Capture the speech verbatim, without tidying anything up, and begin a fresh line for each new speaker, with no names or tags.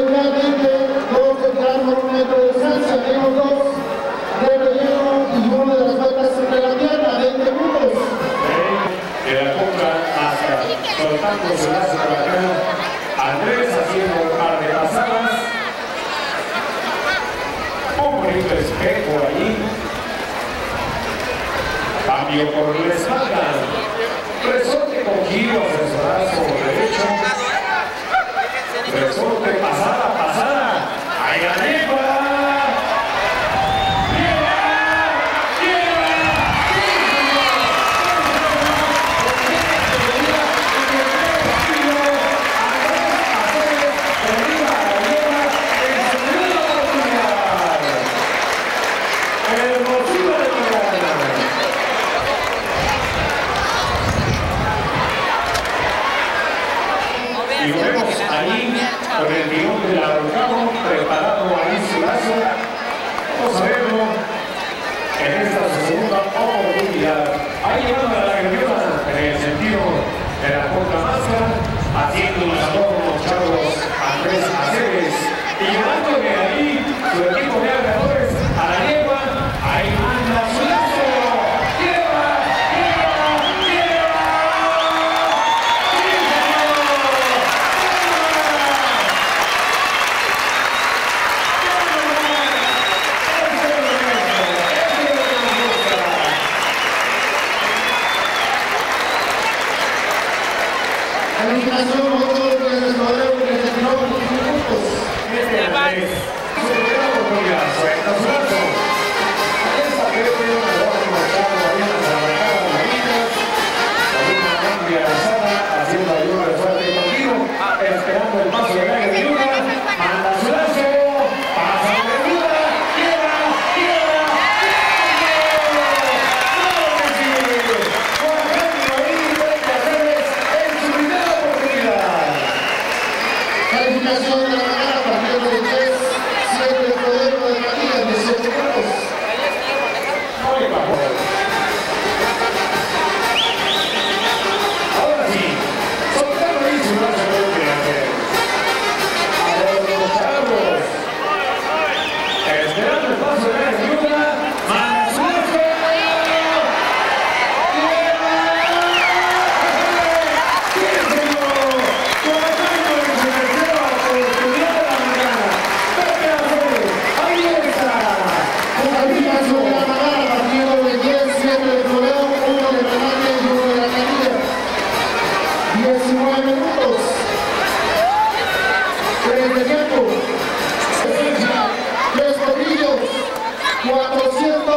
finalmente dos que quedaron a un metro de distancia, tenemos dos de relleno y uno de las vueltas sobre la pierna, veinte minutos.
De la compra hasta soltando su brazo por la cara, Andrés haciendo un par de pasadas, un bonito espejo allí, cambio por la espalda, resorte con giro hacia su brazo derecho, resorte pasada, pasada, ahí arriba. Y lo vemos ahí con el timón del ahorcado preparado ahí su brazo. Vamos a verlo en esta segunda oportunidad. Ahí llevando a la guerrera en el sentido de la corta máscara, haciendo un sabor con los chavos Andrés Aceves y llevándole ahí su equipo de agarradores a la yegua. Ahí manda su lazo.
Calificación, otro de los modelos que se tiró en los minutos.
Este Andrés, su primera oportunidad, suelta su brazo. Esta creo que una buena marcada ahí en la marcada de las líneas, con una amplia alzada, haciendo ahí un resuelto y contigo, esperando el paso de la guerrilla, manda su brazo, pasa de duda, quiebra, quiebra, quiebra. ¡Claro que sí! Por ejemplo, ahí frente a Ceres en su primera oportunidad.
Calificación de la manera, partido de tres, siete el poder de la liga, dieciocho minutos.
Muy bajo. Ahora sí, soltando ahí su brazo de hacer. A los chavos. Esperando el paso de la ayuda. ¡Manda su brazo! ¡Sí, señor! Trabajando en su tercera oportunidad de la mañana. Pepe Aceves, ahí está.
Calificación de la manera, partido de diez, siete de Toledo, uno de Renate y uno de la Canilla. diecinueve minutos. tres de tiempo. Defensa, tres tobillos, cuatrocientos.